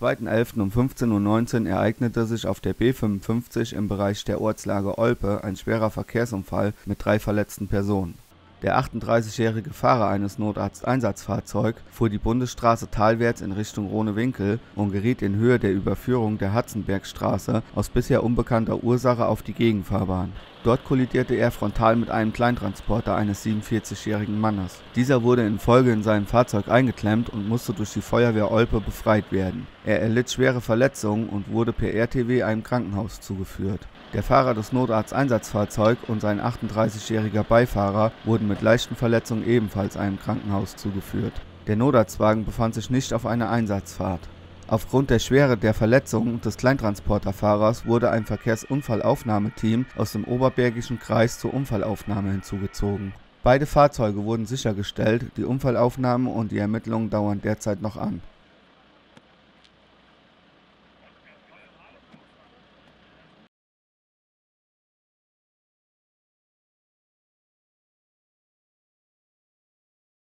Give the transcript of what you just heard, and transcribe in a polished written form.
2.11. um 15:19 Uhr ereignete sich auf der B55 im Bereich der Ortslage Olpe ein schwerer Verkehrsunfall mit 3 verletzten Personen. Der 38-jährige Fahrer eines Notarzteinsatzfahrzeugs fuhr die Bundesstraße talwärts in Richtung Rhone-Winkel und geriet in Höhe der Überführung der Hatzenbergstraße aus bisher unbekannter Ursache auf die Gegenfahrbahn. Dort kollidierte er frontal mit einem Kleintransporter eines 47-jährigen Mannes. Dieser wurde in Folge in seinem Fahrzeug eingeklemmt und musste durch die Feuerwehr Olpe befreit werden. Er erlitt schwere Verletzungen und wurde per RTW einem Krankenhaus zugeführt. Der Fahrer des Notarzteinsatzfahrzeugs und sein 38-jähriger Beifahrer wurden mit leichten Verletzungen ebenfalls einem Krankenhaus zugeführt. Der Notarztwagen befand sich nicht auf einer Einsatzfahrt. Aufgrund der Schwere der Verletzungen des Kleintransporterfahrers wurde ein Verkehrsunfallaufnahmeteam aus dem Oberbergischen Kreis zur Unfallaufnahme hinzugezogen. Beide Fahrzeuge wurden sichergestellt, die Unfallaufnahme und die Ermittlungen dauern derzeit noch an.